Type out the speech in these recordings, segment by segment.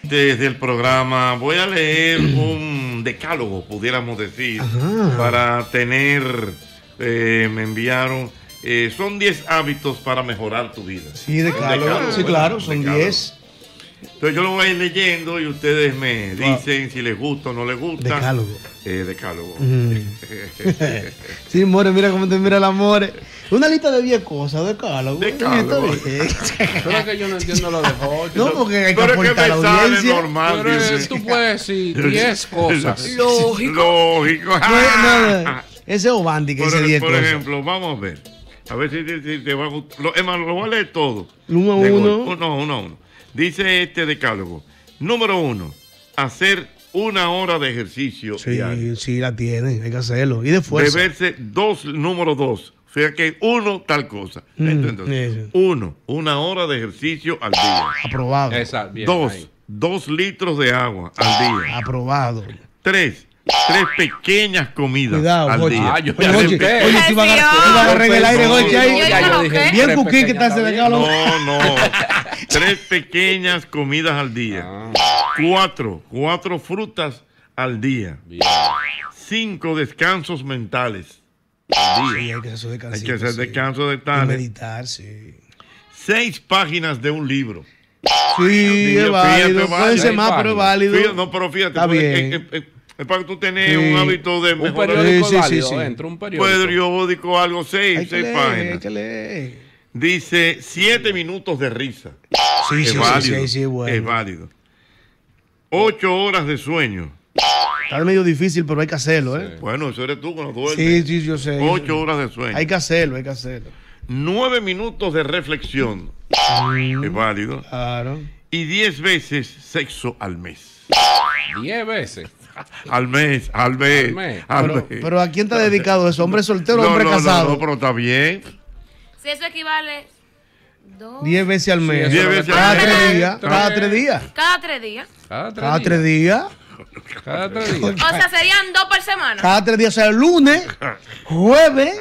oyentes del programa, voy a leer un decálogo, pudiéramos decir, para tener, me enviaron, son 10 hábitos para mejorar tu vida. Sí, decálogo, sí, claro, son 10. Entonces yo lo voy a ir leyendo y ustedes me dicen si les gusta o no les gusta. Decálogo. Decálogo. Sí, more, mira cómo te mira el amor. Una lista de 10 cosas, decálogo. Decálogo. Pero que yo no entiendo lo de Jochi. No, porque hay que pero es que aportar me la sale audiencia. normal. Pero dice. tú puedes decir 10 cosas. Lógico. No, ese es Obandi que dice 10 Por cosas. ejemplo, vamos a ver. A ver si te va a gustar. Lo voy a leer todo. Uno a uno. Uno a uno. Dice este decálogo. Número 1. Hacer 1 hora de ejercicio diario. Sí, la tiene, hay que hacerlo. Y de fuerza. Beberse número 2. O sea que 1 tal cosa. Entonces, 1. 1 hora de ejercicio al día. Aprobado. Exacto. 2 litros de agua al día. Aprobado. 3 pequeñas comidas Cuidado, al Jochi. día. Oye, si va a agarrar en el aire, Jochi, ahí. Bien cuquín que está ese decálogo. No. 3 pequeñas comidas al día. 4 frutas al día. 5 descansos mentales al día. Sí, hay que hacer descanso. Hay que hacer descanso de tal. Meditar, sí. 6 páginas de un libro. Sí, es válido. Puede ser más, pero es válido. No, pero fíjate. Está bien. Es para que tú tengas un hábito de un mejorar. periódico Sí. válido dentro, un Periódico, algo, 6 páginas. Hay que leer. Dice 7 minutos de risa. Sí, es sí, válido. sí, bueno. Es válido. 8 horas de sueño. Está medio difícil, pero hay que hacerlo, ¿eh? Bueno, eso eres tú cuando duermes. Sí, yo sé. 8 horas de sueño. Hay que hacerlo. 9 minutos de reflexión. Es válido. Claro. Y 10 veces sexo al mes. 10 veces. Al mes. Pero ¿a quién te ha dedicado eso? ¿Hombre soltero o hombre casado? No, pero está bien. Si eso equivale 10 veces al mes. 10 veces Cada al mes. 3 días. Cada 3 días. cada 3 días. Cada 3 días. Cada 3 días. O sea, serían 2 por semana. Cada 3 días. O sea, lunes, jueves,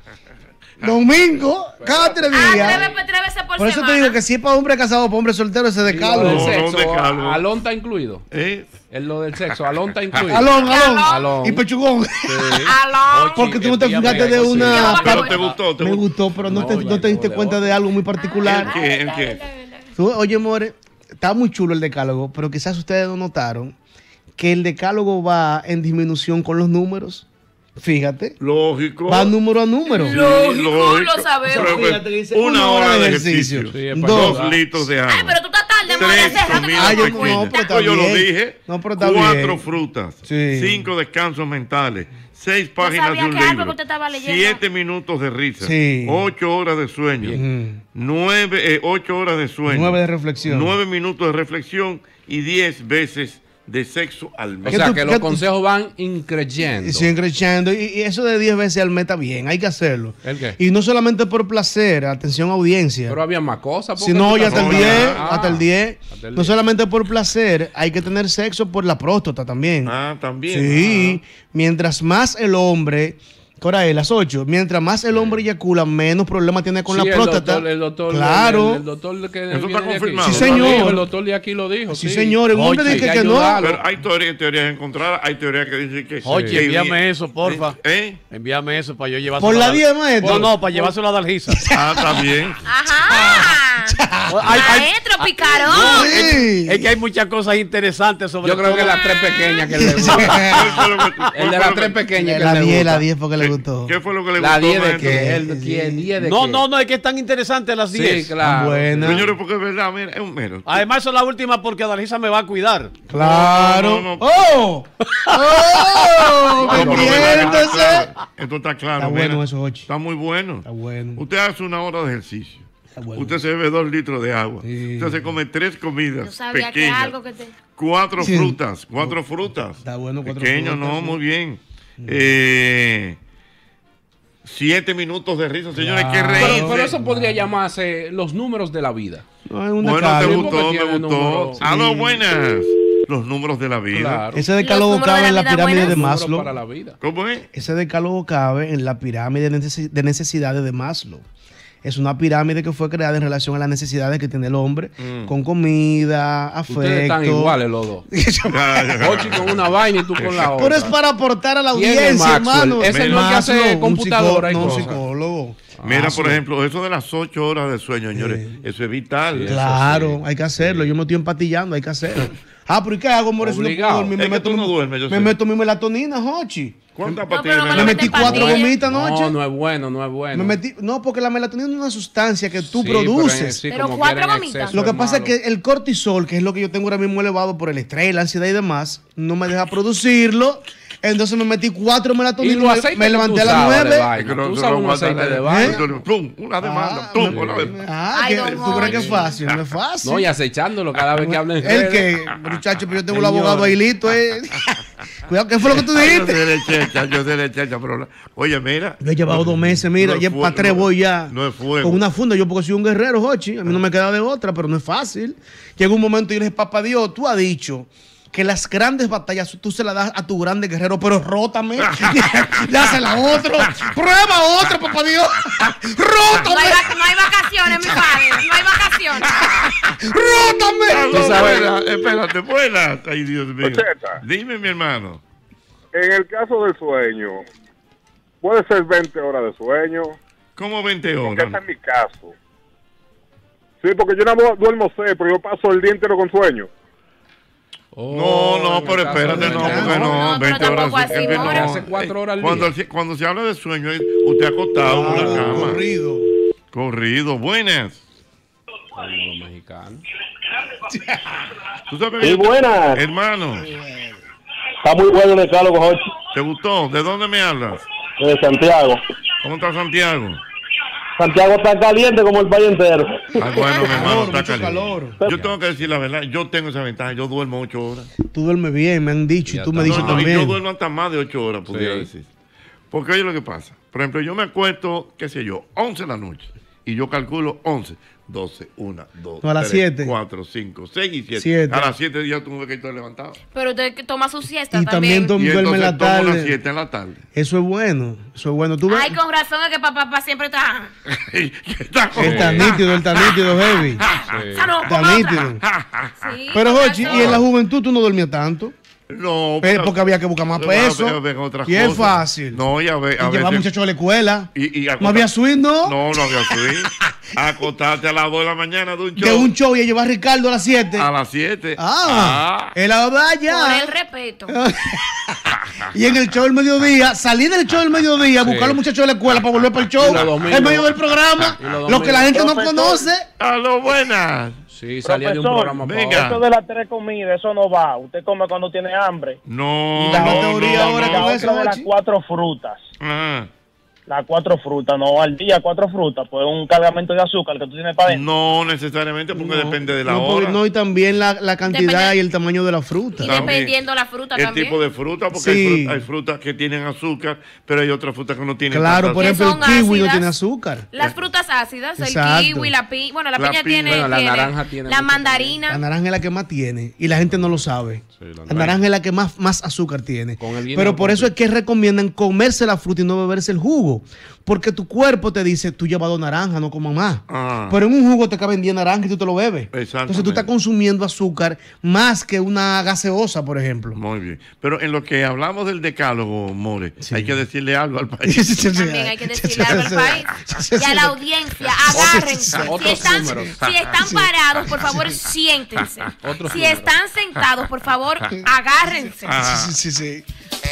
domingo, cada 3 días. 3 veces por Por eso semana. te digo que si es para hombre casado o para hombre soltero, ese Lo del decálogo. sexo, decálogo. Alón está incluido. En lo del sexo, Alón está incluido. Alón. Y pechugón. Aló. Porque tú no te fijaste de una. Pero te gustó. Me gustó, pero no te diste cuenta de algo muy particular. ¿En qué? Oye, more, está muy chulo el decálogo, pero quizás ustedes no notaron que el decálogo va en disminución con los números. Fíjate. Lógico. Va número a número. Lógico, lo sabemos. Pero, Fíjate que dice 1 hora de ejercicio. Sí, es 2 litros de agua. Ay, pero tú estás tarde, 3 madre. Hace rato que comidas yo pequeñas. no, pero está Yo lo bien. dije. No, pero está 4 bien. frutas. Sí. 5 descansos mentales. 6 páginas sabía de un que algo que libro. usted estaba leyendo. 7 minutos de risa. Sí. 8 horas de sueño. 8 horas de sueño. 9 de reflexión. 9 minutos de reflexión y 10 veces de sexo al O mes. sea, tú- que qué los tú- consejos van increyendo. Y siguen creciendo. Y eso de 10 veces al mes está bien. Hay que hacerlo. ¿El qué? Y no solamente por placer. Atención, audiencia. Pero había más cosas. Si no, ya hasta el No, 10. ya. Hasta el 10. hasta el No 10. solamente por placer. Hay que tener sexo por la próstata también. También. Sí, mientras más el hombre, ahora es las 8, mientras más el hombre eyacula, menos problemas tiene con Sí, la próstata. El doctor, claro. El doctor que Eso viene está de aquí. confirmado. Sí, señor. El doctor de aquí lo dijo. Sí, señor. El hombre Oye, dice hay que no. ayudarlo. Pero hay teorías encontradas, hay teorías que dicen que... Oye, que envíame eso, porfa. ¿Eh? Envíame eso para yo llevárselo. Por la a Dal- 10, maestro. No, para llevárselo a Dalgisa. Está bien. Ajá. Maestro, picarón. Sí. Es que hay muchas cosas interesantes sobre Yo creo que todo. las 3 pequeñas que le gustan. El de las 3 pequeñas que La le 10, la gustan. 10 porque le gustó. ¿Qué fue lo que le La gustó, 10 de maestro? qué. El 10 de No, qué. no, es que es tan interesante las 10. Sí, claro. Buena. Señores, porque es verdad, mira, es un mero. Además, eso es la última porque Dalgisa me va a cuidar. Claro. No. ¡Oh! ¡Oh! No, pero ¡Conviértese! esto está claro. Está bueno mira. eso, Ochi. Está muy bueno. Está bueno. Usted hace 1 hora de ejercicio. Está bueno. Usted se bebe 2 litros de agua. Sí. Usted se come 3 comidas Yo sabía que pequeñas. algo que te... 4 Sí. frutas. 4 frutas. Está bueno, 4 Pequeño, frutas, no, sí. muy bien. 7 minutos de risa, señores, hay que Claro. reírse. Pero eso podría llamarse los números de la vida. No, es un Bueno, te decálogo. gustó, porque me tiene gustó. números. Aló, buenas. Los números de la vida. Claro. Ese decálogo Los números cabe de en la la vida pirámide de buenas. Maslow. Para la vida. ¿Cómo es? Ese decálogo cabe en la pirámide de necesidades de Maslow. Es una pirámide que fue creada en relación a las necesidades que tiene el hombre, con comida, afecto. Ustedes están iguales los dos. Ochi con una vaina y tú con la otra. Pero es para aportar a la audiencia, hermano. Ese no es el que hace computadora y un cosas. psicólogo. Mira, por ejemplo, eso de las 8 horas de sueño, señores, eso es vital. Claro, hay que hacerlo. Yo me estoy empatillando, hay que hacerlo. ¿Y qué hago, more? Si no puedo dormir, me meto mi melatonina, Jochi. ¿Cuántas No, pastillas? pero Me metí 4 gomitas anoche. No es bueno, no es bueno. No, porque la melatonina es una sustancia que tú Sí, produces. Pero como 4 quiera en gomitas. exceso Lo que es pasa es malo. que el cortisol, que es lo que yo tengo ahora mismo elevado por el estrés, la ansiedad y demás, no me deja producirlo. Entonces me metí 4 Y melatoninas los y aceites me que levanté tú a las usabas de 9. vaina. Tú usabas un aceite de vaina. Plum, una demanda, plum, una demanda. Ay, ¿Tú don crees que es Jorge. fácil? No es fácil. No, y acechándolo cada vez que hablen. El que, muchacho, pero yo tengo un Señor. abogado ahí listo. Cuidado, ¿qué fue lo que tú Yo dijiste? sé de checha, pero oye, mira. Yo he llevado 2 meses, mira, No es ya fuego, para 3 voy ya. no es fuego. Con una funda, yo porque soy un guerrero, Jochi. A mí no me queda de otra, pero no es fácil. Llega un momento y yo le dije, papá Dios, tú has dicho que las grandes batallas tú se las das a tu grande guerrero, pero rótame. Dásela a otro. Prueba otro, papá Dios. Rótame. No hay vacaciones, mi padre. No hay vacaciones. Rótame. Tú sabes. Buenas, espérate, buenas. Ay, Dios mío. Ocheta. Dime, mi hermano. En el caso del sueño, puede ser 20 horas de sueño, ¿Cómo 20 porque horas? ese es mi caso. Sí, porque yo no duermo 6, pero yo paso el día entero con sueño. No, pero espérate, no, porque no, No, pero 20 horas. tampoco así, es que more. Hace 4 horas al Cuando se habla de sueño, es usted acostado en una cama. Corrido. Corrido, buenas. Como los mexicanos. ¿Tú sabes Sí, que yo- buenas. Hermano, Está muy bueno el decálogo, Jorge, ¿te gustó? ¿De dónde me hablas? de Santiago. ¿Cómo está Santiago? Santiago está caliente como el país entero. Ah, bueno, mi hermano, Calor, está mucho caliente. calor. Yo tengo que decir la verdad, yo tengo esa ventaja, yo duermo 8 horas. Tú duermes bien, me han dicho, Ya y tú me está. dices No, y yo también. duermo hasta más de 8 horas, pudiera Sí. decir. Porque oye lo que pasa. Por ejemplo, yo me acuesto, qué sé yo, 11 de la noche. Y yo calculo 11, 12, 1, 2, No, a las 7. 4, 5, 6 y 7. 7. A las 7 ya tuve que estar levantado. Pero usted toma su siesta Y también también. Y duerme en entonces la tomo las tarde. 7 en la tarde. Eso es bueno, eso es bueno. Tú ves, Ay, con razón es que papá siempre está. Está como- está nítido, heavy. Ah, no, Está con otra. nítido. Sí, Pero, con Jochi, razón. y en la juventud tú no dormías tanto. No, Porque había que buscar más peso. Y es fácil. No, ya ve, a Y llevar veces. muchachos a la escuela. Y No había swing, ¿no? No, no había swing. Acostarte a las 2 de la mañana de un show. De un show y a llevar a Ricardo a las 7. A las 7. En la Por el ya. respeto. Y en el show del mediodía, salir del show del mediodía, buscar a los muchachos de la escuela para volver para el show. Y los domingos. En medio del programa. Y los Lo que la gente no domingos. conoce. A lo buenas. Sí, salía de un Profesor, programa para venga. otro. Eso de las 3 comidas, eso no va. Usted come cuando tiene hambre. No, Y la no, teoría no, ahora no. La con eso, otra de las Jochi. 4 frutas. Ah, Las 4 frutas, no al día 4 frutas, pues un cargamento de azúcar que tú tienes para adentro. no necesariamente porque depende de la No, hora. no, y también la cantidad Depende- y el tamaño de la fruta. Y También. dependiendo la fruta El también. tipo de fruta, porque Sí. hay frutas que tienen azúcar, pero hay otras frutas que no tienen Claro, tanta por Que ejemplo, el son kiwi no ácidas. tiene azúcar. Las frutas ácidas, Exacto. el kiwi, la piña. Bueno, la La piña piña. tiene. Bueno, la tiene naranja tiene la mucho mandarina. La naranja es la que más tiene y la gente no lo sabe. La naranja es la que más azúcar tiene. Con el vino Pero por con eso es que recomiendan comerse la fruta y no beberse el jugo. Porque tu cuerpo te dice, tú llevas 2 naranjas, no comas más. Ah. Pero en un jugo te caben 10 naranjas y tú te lo bebes. Exactamente. Entonces tú estás consumiendo azúcar más que una gaseosa, por ejemplo. Muy bien. Pero en lo que hablamos del decálogo, More, hay que decirle algo al país. También hay que decirle algo al país. Y a la audiencia, agárrense. Otros números. Si están parados, por favor, siéntense. Otros Si números. están sentados, por favor, agárrense. Ah. Sí.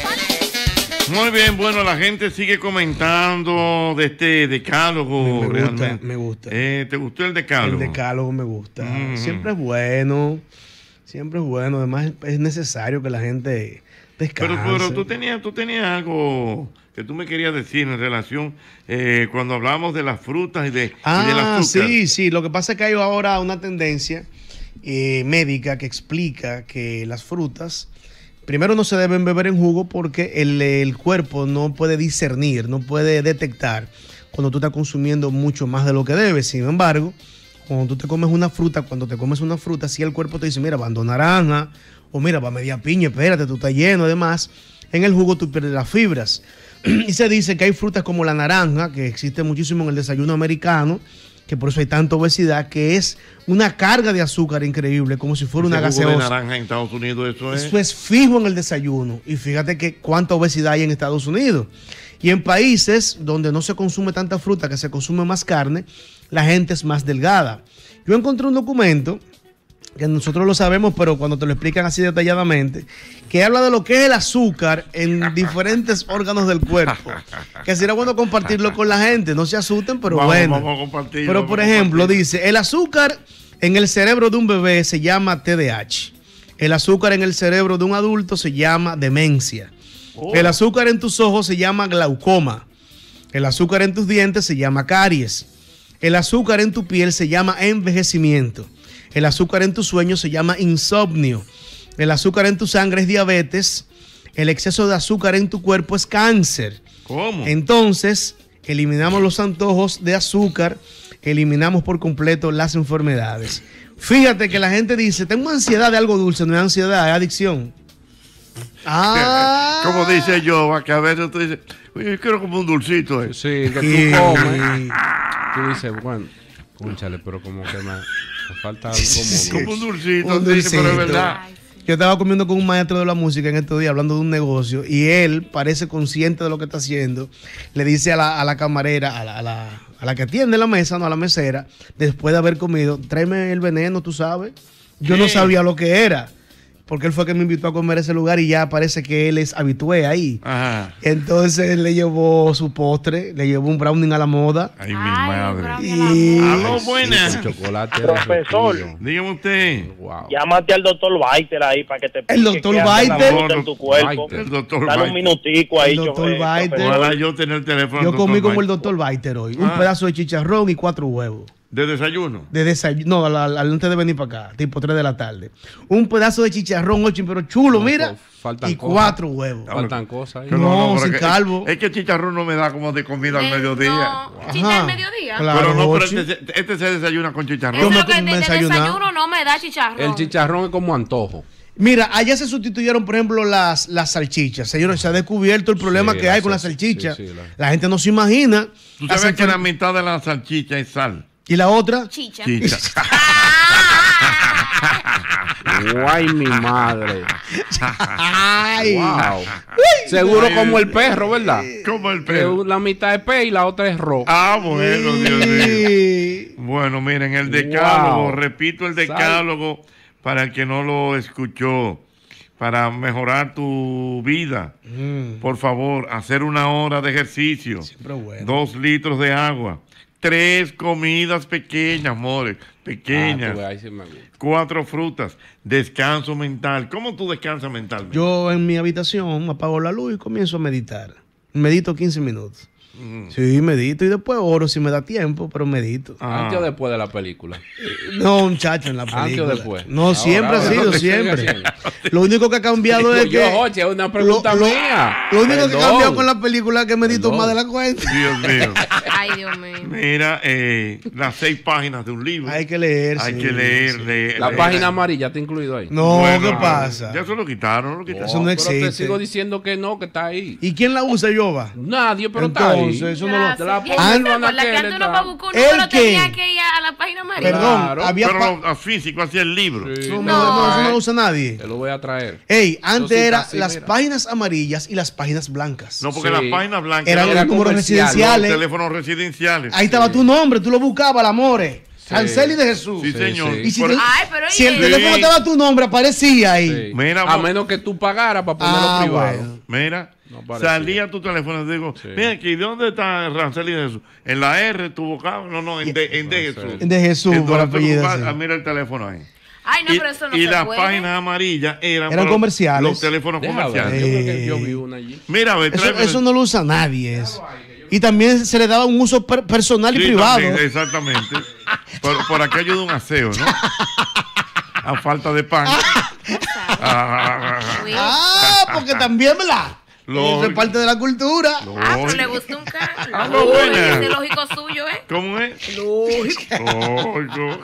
Muy bien, bueno, la gente sigue comentando de este decálogo. Me gusta, realmente. me gusta. ¿Te gustó el decálogo? El decálogo me gusta. Mm. Siempre es bueno. Siempre es bueno. Además, es necesario que la gente descanse. Pero tú tenías algo que tú me querías decir en relación cuando hablábamos de las frutas y del azúcar. Sí. Lo que pasa es que hay ahora una tendencia médica que explica que las frutas, primero, no se deben beber en jugo porque el cuerpo no puede discernir, no puede detectar cuando tú estás consumiendo mucho más de lo que debes. Sin embargo, cuando tú te comes una fruta, si el cuerpo te dice, mira, va 2 naranjas, o mira, va media piña, espérate, tú estás lleno, además, en el jugo tú pierdes las fibras. Y se dice que hay frutas como la naranja, que existe muchísimo en el desayuno americano, que por eso hay tanta obesidad, que es una carga de azúcar increíble, como si fuera una Ese jugo gaseosa. de naranja en Estados Unidos, Eso es fijo en el desayuno. Y fíjate que cuánta obesidad hay en Estados Unidos. Y en países donde no se consume tanta fruta, que se consume más carne, la gente es más delgada. Yo encontré un documento, que nosotros lo sabemos, pero cuando te lo explican así detalladamente, que habla de lo que es el azúcar en diferentes órganos del cuerpo. Que sería bueno compartirlo con la gente. No se asusten, pero bueno. Vamos a compartirlo. Pero por ejemplo, dice, el azúcar en el cerebro de un bebé se llama TDAH. El azúcar en el cerebro de un adulto se llama demencia. El azúcar en tus ojos se llama glaucoma. El azúcar en tus dientes se llama caries. El azúcar en tu piel se llama envejecimiento. El azúcar en tus sueños se llama insomnio. El azúcar en tu sangre es diabetes. El exceso de azúcar en tu cuerpo es cáncer. ¿Cómo? Entonces, eliminamos los antojos de azúcar, eliminamos por completo las enfermedades. Fíjate que la gente dice, tengo ansiedad de algo dulce, no es ansiedad, es adicción. Ah. Como dice yo, que a veces tú dices, oye, yo quiero como un dulcito. Sí, que tú comes. Tú dices, bueno, cónchale, pero como que me falta algo como Como un dulcito, Un sí, dulcito. pero es verdad. Yo estaba comiendo con un maestro de la música en estos días, hablando de un negocio, y él parece consciente de lo que está haciendo. Le dice a la camarera, a la que atiende la mesa, no a la mesera, después de haber comido, tráeme el veneno, tú sabes. Yo no sabía lo que era, porque él fue que me invitó a comer a ese lugar y ya parece que él es habitué ahí. Ajá. Entonces le llevó su postre, le llevó un brownie a la moda. Ay, mi madre. Y Aló, buenas. el chocolate. Profesor. Dígame usted. Wow. Llámate al doctor Baiter ahí para que te El doctor Baiter. en tu cuerpo. El doctor Dale un Baiter. minutico ahí. El doctor Baiter. Ojalá yo tener el teléfono. Yo del comí doctor como el Baiter. doctor Baiter hoy. Un pedazo de chicharrón y 4 huevos. ¿De desayuno? De desayuno, no, antes de venir para acá, tipo 3 de la tarde. Un pedazo de chicharrón, pero chulo, No, mira. faltan Y cosas. 4 huevos. Faltan cosas ahí. Que No, pero sin que- calvo. Es que el chicharrón no me da como de comida al mediodía. No, chicha al mediodía. Claro, Pero no, pero Ochi. este se desayuna con chicharrón. Yo Eso me es lo que comí de desayunado. desayuno no me da chicharrón. El chicharrón es como antojo. Mira, allá se sustituyeron, por ejemplo, las salchichas. Señores, se ha descubierto el problema Sí, que hay las con las salchichas, salchichas. sí, La gente no se imagina. Tú las sabes que la enfer- mitad de la salchicha es sal. Y la otra, Chicha. Chicha. Guay, mi madre. ay, Wow. Seguro como el perro, ¿verdad? Como el Que perro. la mitad es P y la otra es ro. Ah, bueno, Dios mío. sí. Bueno, miren, el decálogo, Wow. repito el decálogo para el que no lo escuchó, para mejorar tu vida. Por favor, hacer 1 hora de ejercicio, Siempre bueno. 2 litros de agua, 3 comidas pequeñas, amores, pequeñas, Ah, tú ves, ahí sí me gusta. 4 frutas, descanso mental. ¿Cómo tú descansas mentalmente? Yo en mi habitación apago la luz y comienzo a meditar. Medito 15 minutos. Sí, medito y después oro si me da tiempo, pero medito. Antes o después de la película. No, muchacho, en la Antes o película. después. No, Ahora, siempre ha ahora, sido, ¿qué sigue siempre. haciendo? Lo único que ha cambiado es que... Yo, Joche, es una pregunta mía. Lo único que Perdón. ha cambiado con la película es que medito Perdón. más de la cuenta. Dios mío. Ay, Dios mío. Mira, las 6 páginas de un libro. Hay que leer. Hay sí, que leer, sí. leer. La leer. página amarilla está incluido ahí. No, Bueno, ¿qué pasa? Ya se lo quitaron, lo quitaron. Eso no Pero existe. te sigo diciendo que no, que está ahí. ¿Y quién la usa, Yoba? Nadie, pero está ahí. Entonces, eso no lo... Te la Gracias. pongo Ah, en ¿Se acuerda que aquel, antes uno está. para buscar un ¿El número qué? tenía que ir a la página amarilla? Perdón, Claro. había... Pero a físico, hacía el libro. Sí, No, no, eso no lo usa nadie. Te lo voy a traer. Ey, antes sí, eran casi, las mira. páginas amarillas y las páginas blancas. No, porque Sí. las páginas blancas Eran era los números comercial, los residenciales. teléfonos residenciales. Ahí estaba tu nombre, tú lo buscabas, la More. Canceli de Jesús. Sí, Sí, señor. sí. Y si, Pero- Ay, pero si el oye, teléfono estaba tu nombre, aparecía ahí. Sí. Mira, A vos- menos que tú pagaras para ponerlo privado. bueno. Mira, No parecía. salía tu teléfono y digo, Sí. mira aquí, ¿de dónde está Ranceli de Jesús? En la R, tu vocablo, no, en D, No Jesús. sé. De Jesús, Entonces, por apellido, tú vas- sí. mira el teléfono ahí. Ay, no, pero eso no y se las puede. páginas amarillas eran, Eran para comerciales. Los teléfonos Deja ver, comerciales. yo creo que yo vi una allí. Mira, ve, Eso, tráeme- eso no lo usa nadie. Eso. Y también se le daba un uso personal y Sí, privado. también, exactamente. por aquello de un aseo, ¿no? A falta de pan. Uy. Ah, porque también, ¿verdad? Lógico. Eso es parte de la cultura. Ah, pero le gusta un carro. Ah, no, buena. Ese lógico suyo, ¿eh? ¿Cómo es? Lógico. Lógico.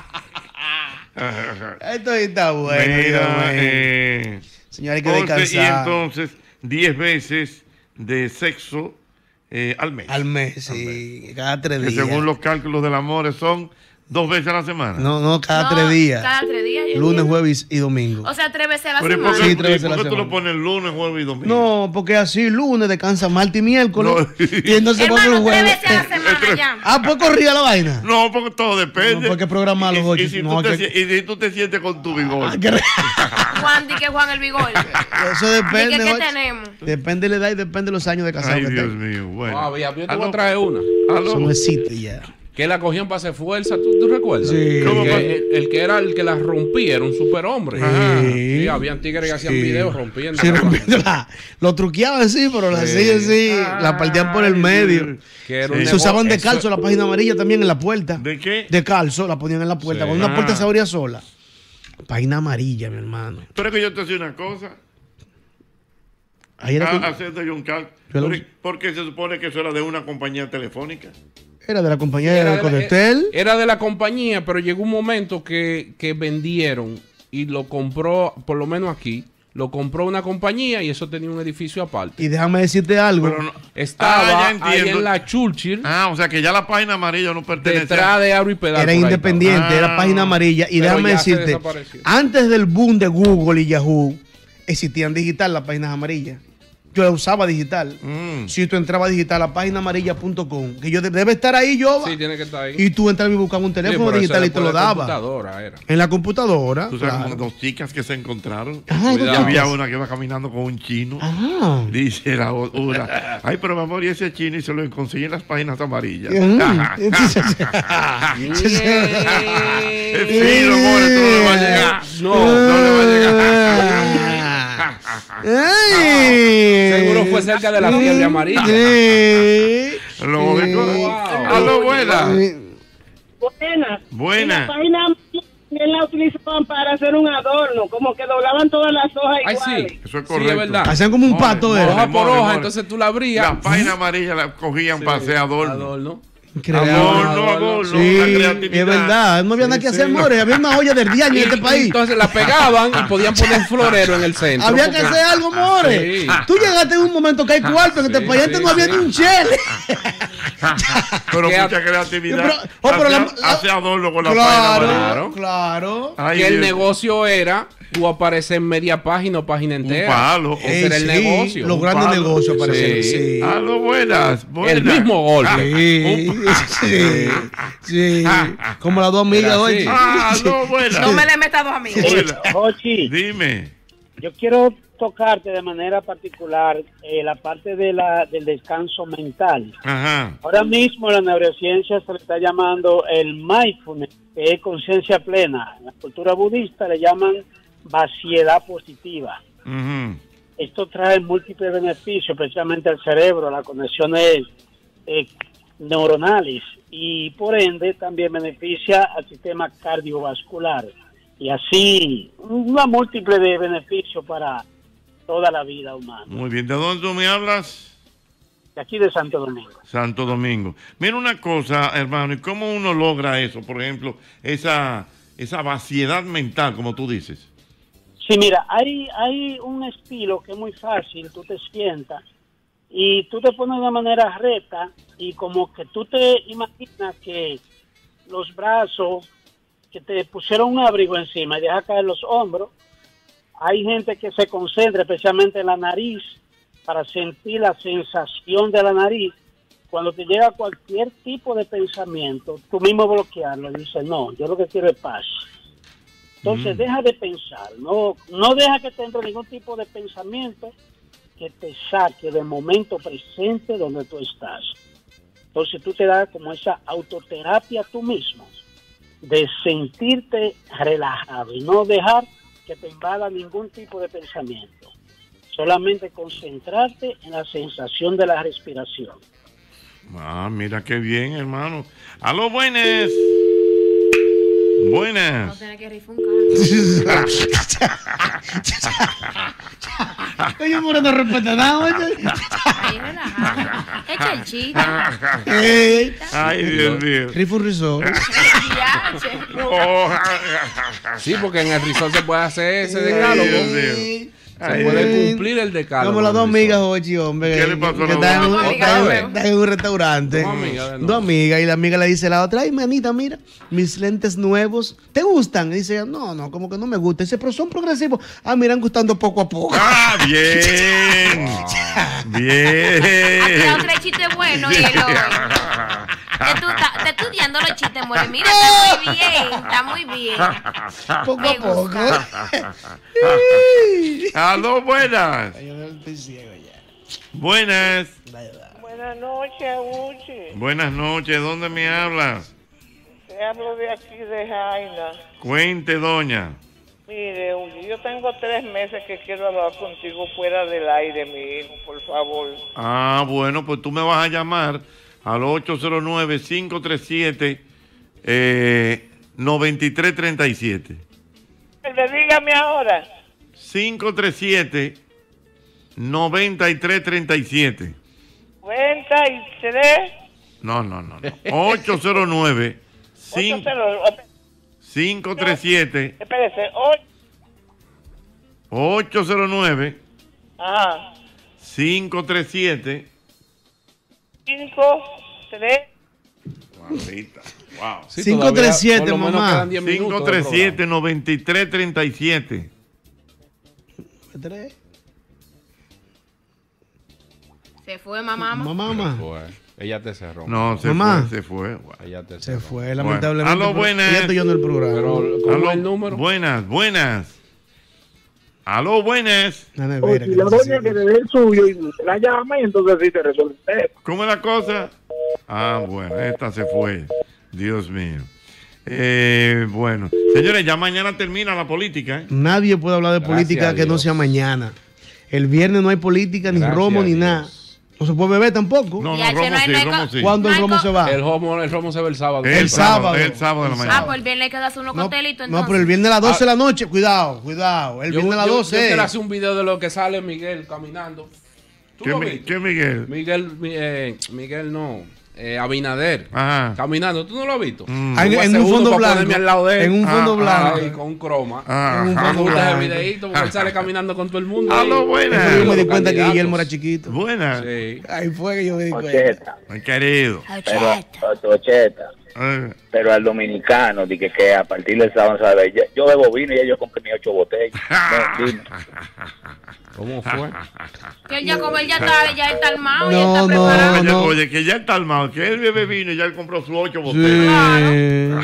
Esto está bueno. Mira, bueno. Señores, hay que José, y descansar. entonces 10 veces de sexo al mes. Al mes, sí, cada 3 Que días. según los cálculos del amor son 2 veces a la semana. No, cada No, 3 días. Cada 3 días. yo Lunes, entiendo. jueves y domingo. O sea, 3 veces a la Pero ¿y semana. por qué, Sí, 3 veces a la por qué tú lo semana. pones lunes, jueves y domingo? No, porque así lunes descansa martes y miércoles. No. Y entonces porque Hermano, los 3 jueves. veces a la semana ya. Ah, pues corría la vaina. No, porque todo depende. No, porque programarlo, Y- Jochi, y si no, tú te que- si- y si tú te sientes con tu vigor. Ah, que- Juan, di que Juan el vigor. Eso depende. ¿Qué Jochi. tenemos? Depende de la edad y depende de los años de casado Ay, que Dios tenga. mío. Bueno. Ah, yo te voy Aló. a traer una. Aló. Eso no existe ya. Que la cogían para hacer fuerza, ¿tú recuerdas? Sí. ¿Cómo El pa- que era el que la rompía era un superhombre. Ajá. Sí, habían tigres que hacían Sí. videos rompiendo. Sí, rompiéndola. Lo truqueaban, sí, pero la hacían así, la partían por el medio. Que era Sí. un Se usaban de negocio- calzo la página amarilla también en la puerta. ¿De qué? De calzo la ponían en la puerta. Sí. Cuando una puerta Ah. se abría sola. Página amarilla, mi hermano. Pero es que yo te decía una cosa. Ahí era, que- Hacerte yo un cálculo. Yo lo- Porque se supone que eso era de una compañía telefónica. era de la compañía Era de de la- Codetel. Era de la compañía, pero llegó un momento que vendieron y lo compró, por lo menos aquí, lo compró una compañía y eso tenía un edificio aparte. Y déjame decirte algo. Pero no- Estaba ya ahí entiendo. en la Churchill, Ah, o sea que ya la página amarilla no pertenece. detrás de Aro y Pedal. Era por ahí independiente, estaba. era página amarilla. Y Pero déjame ya se decirte, desapareció. antes del boom de Google y Yahoo, existían digital las páginas amarillas. Yo la usaba digital. Mm. Si tú entrabas a digital a páginaamarilla.com, que yo debe estar ahí yo. estaba. Sí, tiene que estar ahí. Y tú entrabas y buscabas un Sí, teléfono pero eso digital y era te lo por la daba. computadora era. En la computadora. Tú sabes claro. como 2 chicas que se encontraron. Ah, Y cuidado. había una que iba caminando con un chino. Ah. Dice la una, ay, pero mi amor, y ese chino y se lo conseguí en las páginas amarillas. Sí, no, amor, esto no le va a llegar. No le va a llegar. Ay. Seguro fue cerca de la fiebre amarilla. Sí. Lo único. Wow. A lo buena. Buena. Buena. La página también la utilizaban para hacer un adorno, como que doblaban todas las hojas Ay, iguales. sí. Eso es Sí, correcto. es verdad. Hacían como un pato, More, era. Hoja por more, hoja, more. entonces tú la abrías. La página amarilla la cogían para hacer adorno. Adorno. Increíble. Adorno, adorno, Sí, la creatividad. es verdad. No había nada que hacer, more. Había una olla del día en este país. Entonces la pegaban y podían poner florero en el centro. Había que porque- hacer algo, more. Sí. Tú llegaste en un momento que hay cuarto, en este país antes no había ni un chele. Pero Que mucha creatividad. Pero hace adorno con la página amarilla. Claro, claro. Ay, Que el Dios. negocio era tú aparecer en media página o página entera. palo. Ese era el Sí, negocio. los grandes palo. negocios aparecieron. Sí. Sí. A lo buenas. El mismo golpe. Sí, sí. Como las dos amigas Era hoy. así. Ah, no, buenas. No me le metas 2 amigos. Buena. Jochi, Dime. yo quiero tocarte de manera particular la parte de del descanso mental. Ajá. Ahora mismo la neurociencia se le está llamando el mindfulness, que es conciencia plena. En la cultura budista le llaman vaciedad positiva. Ujú. Esto trae múltiples beneficios, especialmente al cerebro, las conexiones neuronales, y por ende también beneficia al sistema cardiovascular. Y así, una múltiple de beneficios para toda la vida humana. Muy bien. ¿De dónde tú me hablas? De aquí de Santo Domingo. Santo Domingo. Mira una cosa, hermano, ¿y cómo uno logra eso? Por ejemplo, esa vaciedad mental, como tú dices. Sí, mira, hay un estilo que es muy fácil. Tú te sientas y tú te pones de una manera recta y como que tú te imaginas que los brazos, que te pusieron un abrigo encima y deja caer los hombros. Hay gente que se concentra especialmente en la nariz para sentir la sensación de la nariz. Cuando te llega cualquier tipo de pensamiento, tú mismo bloquearlo y dices, no, yo lo que quiero es paz. Entonces deja de pensar, no deja que te entre ningún tipo de pensamiento que te saque del momento presente donde tú estás. Entonces tú te das como esa autoterapia tú mismo de sentirte relajado y no dejar que te invada ningún tipo de pensamiento. Solamente concentrarte en la sensación de la respiración. Ah, mira qué bien, hermano. ¡Aló, buenas! No Buenas. tiene que rifar un carro. Oye, more, no respeta nada, oye. Ahí relajado. Echa el chiste. Ay, Dios mío. Rifu Rizzo. Oh. Sí, porque en el resort se puede hacer ese Ay, decálogo. Dios mío. Se puede cumplir el decálogo. Como las dos amigas, Ochi, hombre. ¿Qué le pasó a que las dos están en un restaurante. Dos amigas. Y la amiga le dice a la otra, ay, manita, mira, mis lentes nuevos, ¿te gustan? Y dice, no, como que no me gusta. Dice, pero son progresivos. Ah, miran gustando poco a poco. Ah, bien. Bien. Otro chiste bueno, y Está estudiando los chistes, more. Mira, está muy bien. Poco a poco. Aló, buenas. Buenas. Buenas noches, Uchi. Buenas noches, ¿dónde me hablas? Te hablo de aquí, de Jaina. Cuente, doña. Mire, Uchi, yo tengo 3 meses que quiero hablar contigo fuera del aire, mi hijo, por favor. Ah, bueno, pues tú me vas a llamar al 809-537-9337. Dígame ahora. 537-9337. 93. No. 809 537. Espérese, 809 Ajá. 537 53. Mamita, wow. 537, mamá. 537-9337. Se fue, mamá. Mamá. Ella te cerró. No, se fue. Ella te Se cerró. fue, lamentablemente. Aló, buenas. Ella estoy yo en el programa. Pero, ¿cómo es el número? Buenas. Aló, buenas. O si la doña que le dé el suyo y la llama, y entonces sí te resuelve el tema. ¿Cómo es la cosa? Ah, bueno, esta se fue. Dios mío. Bueno, señores, ya mañana termina la política. Nadie puede hablar de política que no sea mañana. El viernes no hay política, ni romo, ni nada. No se puede beber tampoco. No, romo sí. ¿Cuándo el romo se va? El romo se ve el sábado. El sábado de la mañana. Ah, pues el viernes hay que darse unos coctelitos. No, pero el viernes a las 12 de la noche. Cuidado. El viernes a las 12. Yo quiero hacer un video de lo que sale Miguel caminando. ¿Qué Miguel? Miguel no. Abinader. Ajá. Caminando. ¿Tú no lo has visto? En un fondo blanco. Al lado de él. En un fondo blanco. Con un croma. En un fondo blanco. Videíto, porque él sale caminando con todo el mundo. Aló, buenas. Yo me di cuenta que Guillermo era chiquito. Buenas. Sí. Ahí fue que yo me di cuenta. Ay, querido. Pero al dominicano, dije que a partir del sábado, ¿sabes? Yo bebo vino y ya yo compré 8 botellas. ¿Cómo fue? Que él ya está armado, ya No, está preparado. no. Oye, que ya está armado, que él bebe vino y ya él compró sus 8 botellas.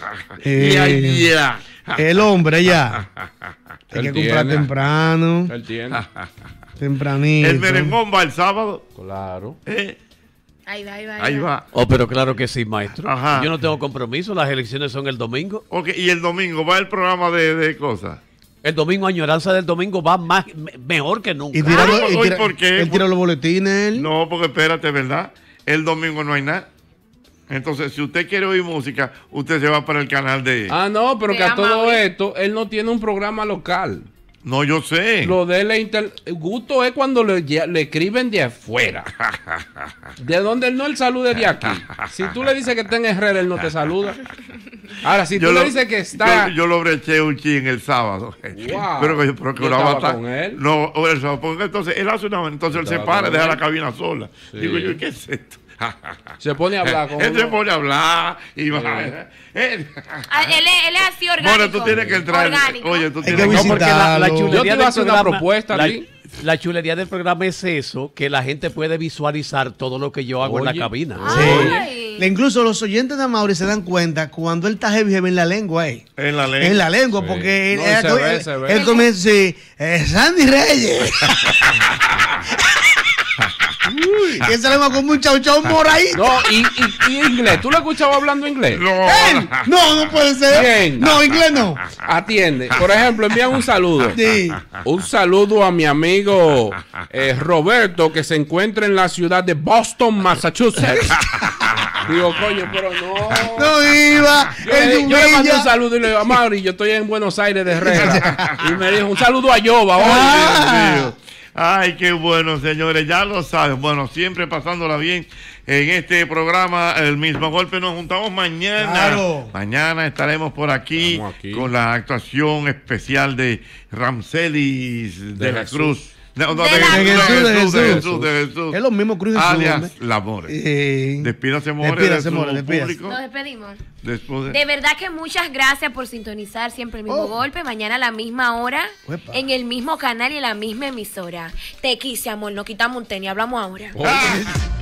El hombre ya. Hay que comprar temprano. Él tiene. Tempranito. El merengón va el sábado. Claro. Ahí va. Oh, pero claro que sí, maestro. Ajá. Yo no tengo compromiso, las elecciones son el domingo. Ok, y el domingo va el programa de cosas. El domingo, añoranza del domingo, va mejor que nunca. ¿Y ¿por qué? Él tira los boletines. Él. No, porque espérate, ¿verdad? El domingo no hay nada. Entonces, si usted quiere oír música, usted se va para el canal de... Ah, no, pero que a todo esto, él no tiene un programa local. No, yo sé. Lo de él gusto es cuando le escriben de afuera. ¿De dónde él no el salude de aquí? Si tú le dices que está en Herrera, él no te saluda. Ahora, si tú le dices que está... Yo lo breché un chin el sábado. Wow. Pero que yo procuraba estar con él. No, el sábado, porque entonces él hace una... Entonces él se para y deja la cabina sola. Sí. Digo yo, ¿qué es esto? Se pone a hablar con él se pone a hablar y va. Él es así orgánico. Bueno, tú tienes que entrar. Orgánico. Oye, tú Hay tienes que visitarlo. la Yo chulería te iba a del hacer una programa, propuesta a ti. La chulería del programa es eso, que la gente puede visualizar todo lo que yo hago en la cabina. Ay. Incluso los oyentes de Amaury se dan cuenta cuando él está heavy en la lengua. En la lengua. En la lengua, Sí. porque No, se ve. él comienza así, Sandy Reyes. Y esa lengua con un chau moradito. No, y inglés. ¿Tú lo escuchabas hablando inglés? ¿Él? No puede ser. Bien. No, inglés no. Atiende. Por ejemplo, envían un saludo. Sí. Un saludo a mi amigo Roberto, que se encuentra en la ciudad de Boston, Massachusetts. Digo, coño, pero no. No iba. Yo le mandé un saludo y le digo, Mauri, yo estoy en Buenos Aires de Herrera. Y me dijo, un saludo a Yoba. Oye, Dios mío. Ay, qué bueno, señores, ya lo saben. Bueno, siempre pasándola bien en este programa, El Mismo Golpe. Nos juntamos mañana. Claro. Mañana estaremos por aquí con la actuación especial de Ramselis de la Cruz. De Jesús. Es lo mismo Cruz Jesús. Alias Lamores. Despídase, More, público. Nos despedimos. Después de verdad que muchas gracias por sintonizar siempre El Mismo Golpe. Mañana a la misma hora, en el mismo canal y en la misma emisora. Te quise, amor. Nos quitamos un tenis. Hablamos ahora.